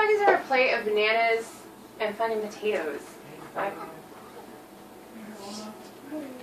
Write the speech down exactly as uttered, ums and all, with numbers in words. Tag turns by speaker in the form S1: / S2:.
S1: is there a plate of bananas and fucking potatoes? I,